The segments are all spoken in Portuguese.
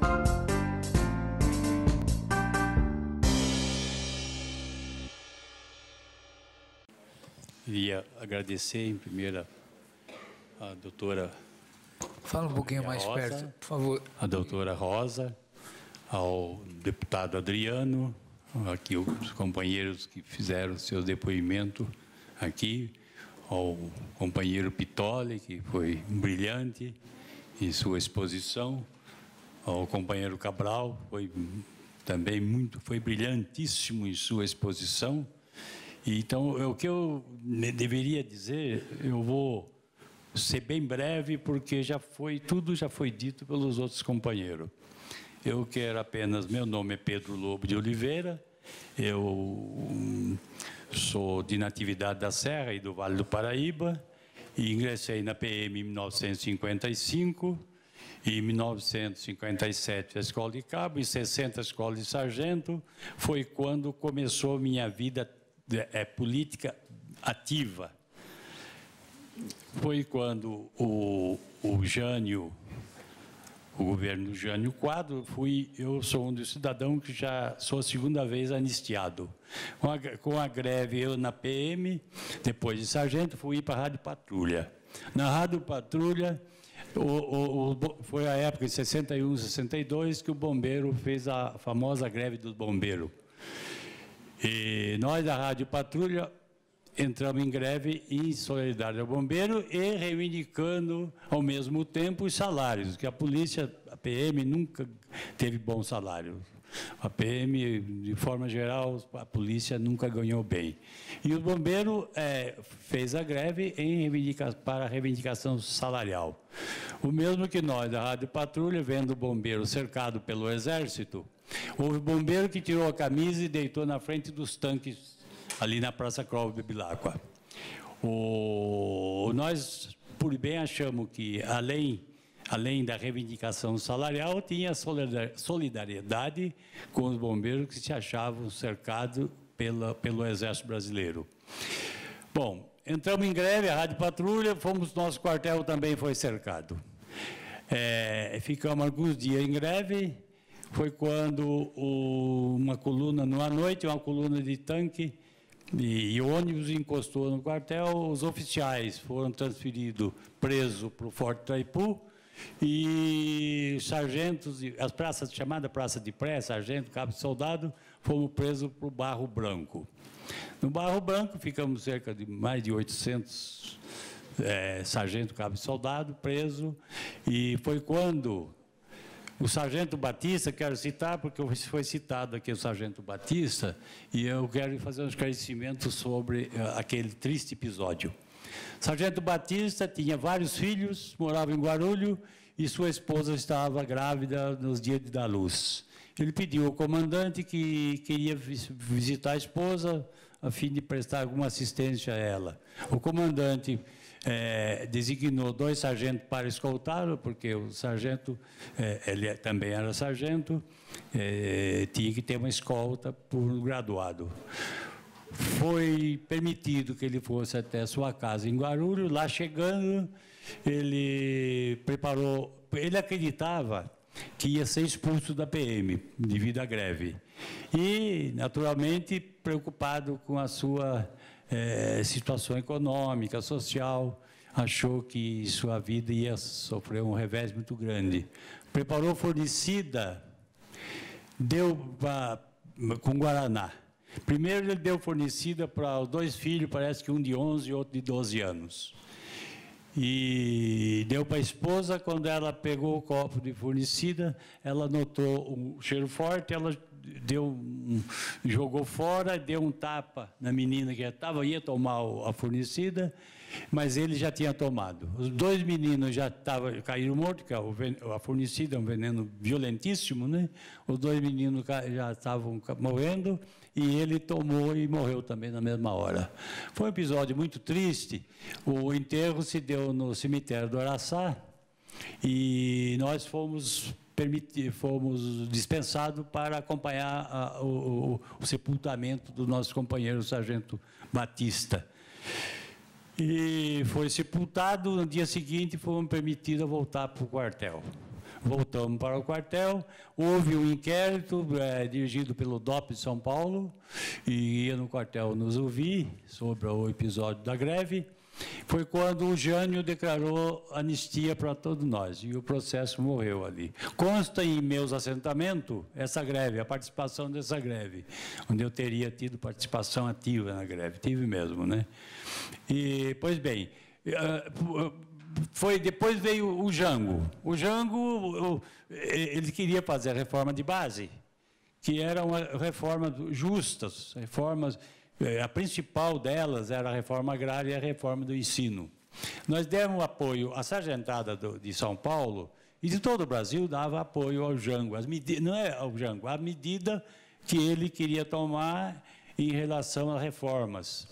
Queria agradecer, em primeira, a doutora... Fala um pouquinho mais Rosa, perto, por favor. A doutora Rosa, ao deputado Adriano, aqui os companheiros que fizeram seus depoimentos aqui, ao companheiro Pitoli, que foi brilhante em sua exposição, ao companheiro Cabral, foi também foi brilhantíssimo em sua exposição. Então, o que eu deveria dizer, eu vou ser bem breve, porque tudo já foi dito pelos outros companheiros. Eu quero apenas, meu nome é Pedro Lobo de Oliveira, eu sou de Natividade da Serra e do Vale do Paraíba, e ingressei na PM em 1955, e em 1957 a Escola de Cabo, em 60 a Escola de Sargento, foi quando começou minha vida política ativa. Foi quando o Jânio, o governo Jânio Quadros, eu sou um dos cidadãos que já sou a segunda vez anistiado. Com a greve, eu na PM, depois de sargento, fui para a Rádio Patrulha. Na Rádio Patrulha, foi a época de 61, 62, que o bombeiro fez a famosa greve dos bombeiros. E nós, da Rádio Patrulha, entramos em greve em solidariedade ao bombeiro e reivindicando, ao mesmo tempo, os salários, que a polícia, a PM, nunca teve bom salário. A PM, de forma geral, a polícia nunca ganhou bem. E o bombeiro fez a greve para a reivindicação salarial. O mesmo que nós, da Rádio Patrulha, vendo o bombeiro cercado pelo Exército, houve bombeiro que tirou a camisa e deitou na frente dos tanques ali na Praça Clóvis Bevilacqua. Nós, por bem, achamos que, além da reivindicação salarial, tinha solidariedade com os bombeiros que se achavam cercados pelo Exército Brasileiro. Bom, entramos em greve, a Rádio Patrulha, nosso quartel também foi cercado. Ficamos alguns dias em greve. Foi quando uma coluna, à noite, uma coluna de tanque e ônibus encostou no quartel, os oficiais foram transferidos, presos para o Forte Itaipu, e sargentos, as praças, chamada Praça de Pré, sargento, cabo e soldado, fomos presos para o Barro Branco. No Barro Branco, ficamos cerca de mais de 800 sargento, cabo e soldado presos, e foi quando o sargento Batista, quero citar, porque foi citado aqui o sargento Batista, e eu quero fazer um esclarecimento sobre aquele triste episódio. Sargento Batista tinha vários filhos, morava em Guarulhos, e sua esposa estava grávida nos dias de dar luz. Ele pediu ao comandante que queria visitar a esposa, a fim de prestar alguma assistência a ela. O comandante designou 2 sargentos para escoltá-lo, porque o sargento, ele também era sargento, tinha que ter uma escolta por um graduado. Foi permitido que ele fosse até a sua casa em Guarulhos. Lá chegando, ele acreditava que ia ser expulso da PM, devido à greve. E, naturalmente, preocupado com a sua situação econômica, social, achou que sua vida ia sofrer um revés muito grande. Preparou fornecida, deu com Guaraná. Primeiro ele deu fornecida para os 2 filhos, parece que um de 11 e outro de 12 anos. E deu para a esposa. Quando ela pegou o copo de fornecida, ela notou um cheiro forte, ela jogou fora, deu um tapa na menina que ia tomar a fornecida, mas ele já tinha tomado. Os 2 meninos já caíram mortos, porque a fornecida é um veneno violentíssimo, né? Os 2 meninos já estavam morrendo, e ele tomou e morreu também na mesma hora. Foi um episódio muito triste. O enterro se deu no cemitério do Araçá, e nós fomos dispensados para acompanhar o sepultamento do nosso companheiro sargento Batista. E foi sepultado. No dia seguinte, fomos permitidos a voltar para o quartel. voltamos para o quartel, houve um inquérito dirigido pelo DOP de São Paulo, e ia no quartel nos ouvir sobre o episódio da greve. Foi quando o Jânio declarou anistia para todos nós, e o processo morreu ali. Consta em meus assentamentos essa greve, a participação dessa greve, onde eu teria tido participação ativa na greve, tive mesmo, né? E, pois bem, depois veio o Jango. O Jango, ele queria fazer a reforma de base, que era uma reforma justa, reformas. A principal delas era a reforma agrária e a reforma do ensino. Nós demos apoio, a sargentada de São Paulo e de todo o Brasil dava apoio ao Jango, não é ao Jango, a medida que ele queria tomar em relação às reformas.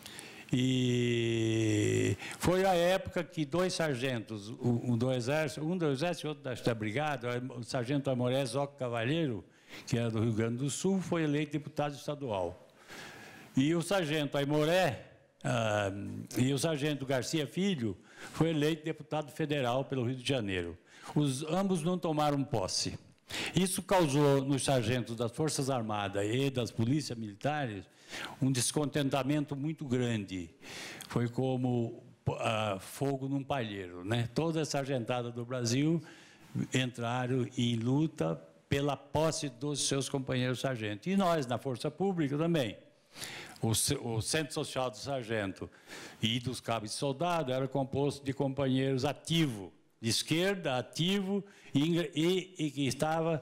E foi a época que dois sargentos, um do Exército e outro da Brigada, o sargento Amoré Zoco Cavalheiro, que era do Rio Grande do Sul, foi eleito deputado estadual. E o sargento Aimoré e o sargento Garcia Filho foi eleito deputado federal pelo Rio de Janeiro. Ambos não tomaram posse. Isso causou nos sargentos das Forças Armadas e das polícias militares um descontentamento muito grande. Foi como fogo num palheiro, né? Toda a sargentada do Brasil entraram em luta pela posse dos seus companheiros sargentos. E nós, na Força Pública, também. O Centro Social do Sargento e dos cabos de soldado era composto de companheiros ativos, de esquerda, ativo, e que estava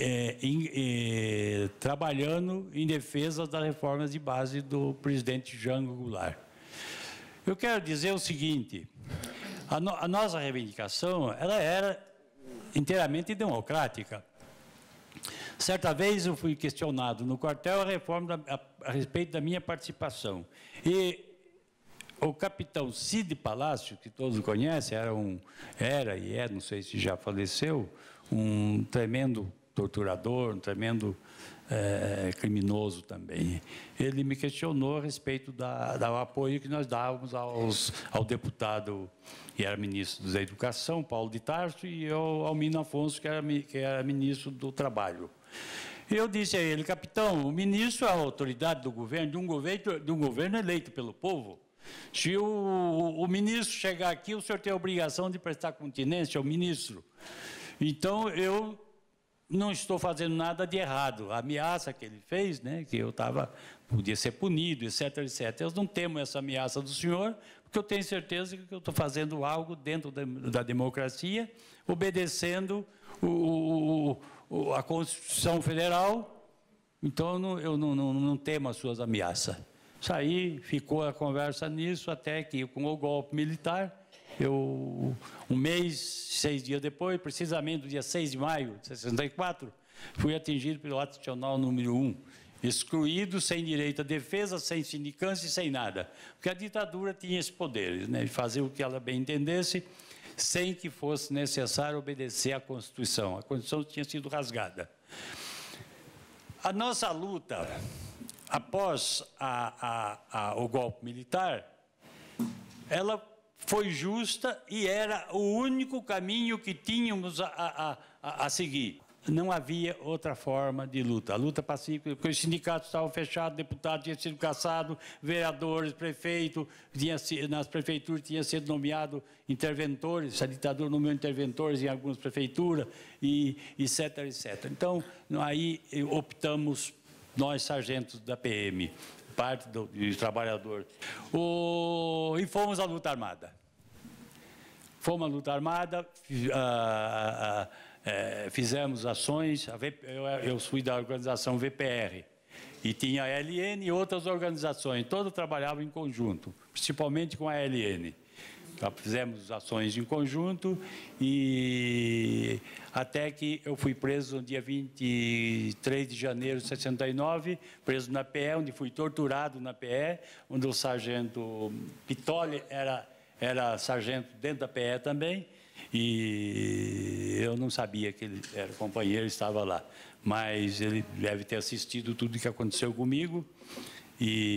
trabalhando em defesa das reformas de base do presidente Jango Goulart. Eu quero dizer o seguinte, a nossa reivindicação ela era inteiramente democrática. Certa vez eu fui questionado no quartel a respeito da minha participação. E o capitão Cid Palácio, que todos conhecem, era e é, não sei se já faleceu, um tremendo torturador, um tremendo criminoso também. Ele me questionou a respeito do apoio que nós dávamos ao deputado que era ministro da Educação, Paulo de Tarso, e ao Almino Afonso, que era ministro do Trabalho. Eu disse a ele, capitão, o ministro é a autoridade do governo, de um governo eleito pelo povo. Se o ministro chegar aqui, o senhor tem a obrigação de prestar continência ao ministro. Então, eu não estou fazendo nada de errado. A ameaça que ele fez, né, que eu podia ser punido, etc., etc. Eu não temo essa ameaça do senhor, porque eu tenho certeza que eu estou fazendo algo dentro da democracia, obedecendo a Constituição Federal, então eu não temo as suas ameaças. Isso aí, ficou a conversa nisso, até que com o golpe militar, um mês, 6 dias depois, precisamente no dia 6 de maio de 64, fui atingido pelo ato institucional número 1, excluído, sem direito à defesa, sem sindicância e sem nada. Porque a ditadura tinha esse poder, né, de fazer o que ela bem entendesse, sem que fosse necessário obedecer à Constituição. A Constituição tinha sido rasgada. A nossa luta, após o golpe militar, ela foi justa e era o único caminho que tínhamos a seguir. Não havia outra forma de luta. A luta pacífica, porque os sindicatos estavam fechados, deputados tinham sido caçados, vereadores, prefeito, nas prefeituras tinham sido nomeados interventores, a ditadura nomeou interventores em algumas prefeituras, e etc., etc. Então, aí optamos, nós, sargentos da PM, parte dos trabalhadores, e fomos à luta armada. Fomos à luta armada, fizemos ações, eu fui da organização VPR, e tinha a LN e outras organizações, todos trabalhavam em conjunto, principalmente com a LN. Então, fizemos ações em conjunto, e até que eu fui preso no dia 23 de janeiro de 69, preso na PE, onde fui torturado na PE, onde o sargento Pitoli era sargento dentro da PE também, e eu não sabia que ele era companheiro, estava lá. Mas ele deve ter assistido tudo o que aconteceu comigo.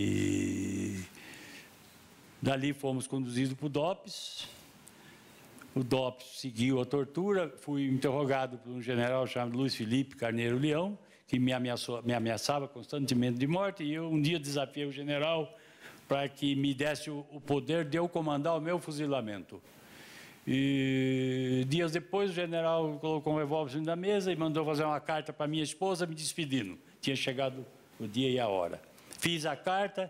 E dali fomos conduzidos para o DOPS. o DOPS seguiu a tortura, fui interrogado por um general chamado Luiz Felipe Carneiro Leão, que me ameaçava constantemente de morte, e eu um dia desafiei o general para que me desse o poder de eu comandar o meu fuzilamento. E dias depois o general colocou um revólver na mesa e mandou fazer uma carta para minha esposa me despedindo. Tinha chegado o dia e a hora. Fiz a carta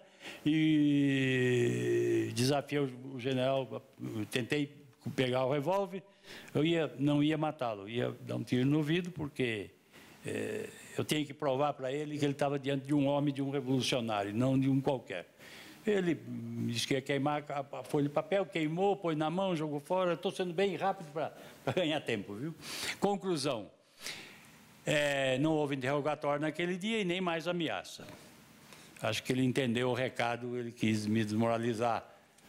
e desafiei o general, tentei pegar o revólver, não ia matá-lo, ia dar um tiro no ouvido, porque eu tinha que provar para ele que ele estava diante de um homem, de um revolucionário, não de um qualquer. Ele disse que ia queimar a folha de papel, queimou, pôs na mão, jogou fora. Estou sendo bem rápido para ganhar tempo, viu? Conclusão, não houve interrogatório naquele dia e nem mais ameaça. Acho que ele entendeu o recado, ele quis me desmoralizar,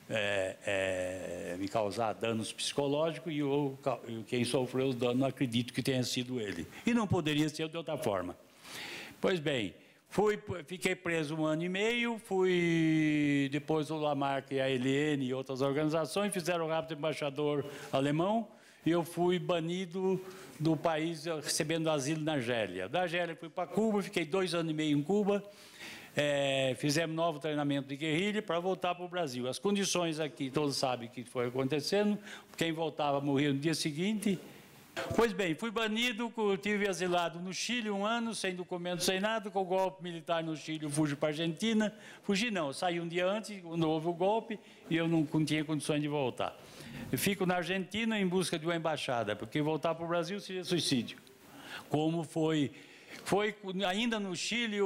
me causar danos psicológicos e quem sofreu os danos, não acredito que tenha sido ele. E não poderia ser de outra forma. Pois bem, fiquei preso 1 ano e meio, depois o Lamarck e a Helene e outras organizações fizeram o rápido embaixador alemão e eu fui banido do país recebendo asilo na Argélia. Da Argélia fui para Cuba, fiquei 2 anos e meio em Cuba, fizemos novo treinamento de guerrilha para voltar para o Brasil. As condições aqui, todos sabem o que foi acontecendo, quem voltava morria no dia seguinte. Pois bem, fui banido, tive asilado no Chile 1 ano, sem documento, sem nada, com o golpe militar no Chile, eu fugi para a Argentina. Fugi não, eu saí um dia antes, quando houve o golpe, e eu não tinha condições de voltar. Eu fico na Argentina em busca de uma embaixada, porque voltar para o Brasil seria suicídio. Como foi ainda no Chile,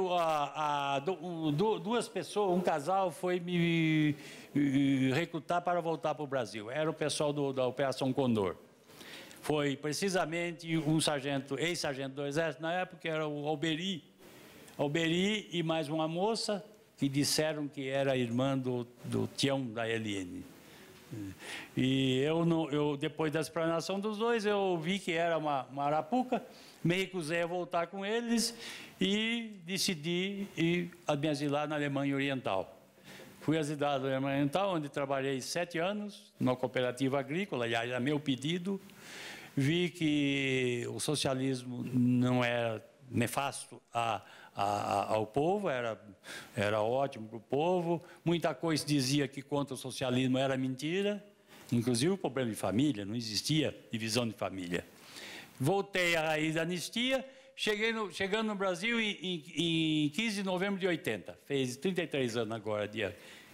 duas pessoas, um casal, foi me recrutar para voltar para o Brasil. Era o pessoal da Operação Condor. Foi precisamente um ex-sargento do Exército, na época, era o Alberi e mais uma moça, que disseram que era irmã do Tião da Helene. E depois da explanação dos dois, eu vi que era uma arapuca, me recusei a voltar com eles e decidi me asilar na Alemanha Oriental. Fui asilado na Alemanha Oriental, onde trabalhei 7 anos, numa cooperativa agrícola, aliás, a meu pedido. Vi que o socialismo não era nefasto ao povo, era ótimo para o povo. Muita coisa dizia que contra o socialismo era mentira, inclusive o problema de família, não existia divisão de família. Voltei à raiz da anistia, chegando no Brasil em 15 de novembro de 80. Fez 33 anos agora, dia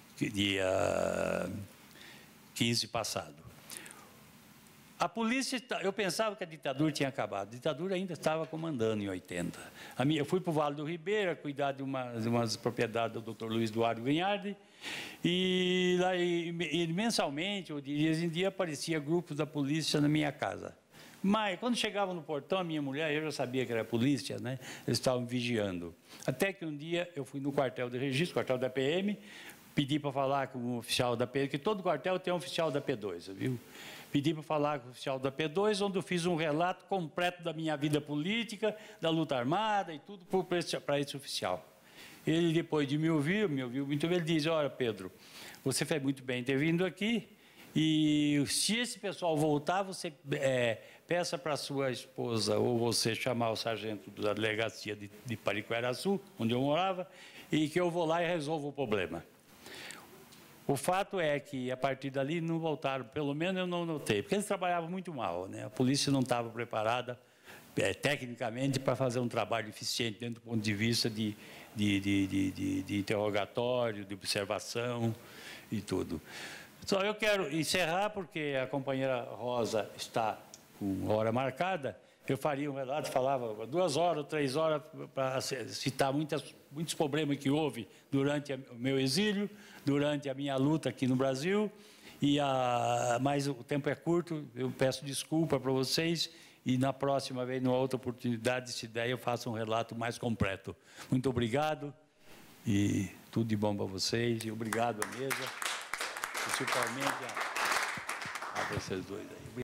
15 passado. A polícia, eu pensava que a ditadura tinha acabado. A ditadura ainda estava comandando em 80. Eu fui para o Vale do Ribeira, cuidar de umas propriedades do Dr. Luiz Eduardo Vinhardi, e lá, mensalmente, ou de dia em dia, aparecia grupos da polícia na minha casa. Mas, quando chegava no portão, a minha mulher, eu já sabia que era a polícia, né? Eles estavam vigiando. Até que um dia, eu fui no quartel de registro, quartel da PM, pedi para falar com o oficial da P2, que todo quartel tem um oficial da P2, viu? Pedi para falar com o oficial da P2, onde eu fiz um relato completo da minha vida política, da luta armada e tudo para esse oficial. Ele, depois de me ouviu muito bem, ele diz: olha, Pedro, você fez muito bem ter vindo aqui, e se esse pessoal voltar, você peça para a sua esposa ou você chamar o sargento da delegacia de Pariquera-Açu, onde eu morava, e que eu vou lá e resolvo o problema. O fato é que, a partir dali, não voltaram, pelo menos eu não notei, porque eles trabalhavam muito mal, né? A polícia não estava preparada, tecnicamente, para fazer um trabalho eficiente, dentro do ponto de vista de interrogatório, de observação e tudo. Só eu quero encerrar, porque a companheira Rosa está com hora marcada. Eu faria um relato, falava 2 horas, 3 horas, para citar muitos problemas que houve durante o meu exílio, durante a minha luta aqui no Brasil, mas o tempo é curto, eu peço desculpa para vocês, e na próxima vez, numa outra oportunidade, se der, eu faço um relato mais completo. Muito obrigado, e tudo de bom para vocês, e obrigado à mesa, principalmente a vocês dois aí.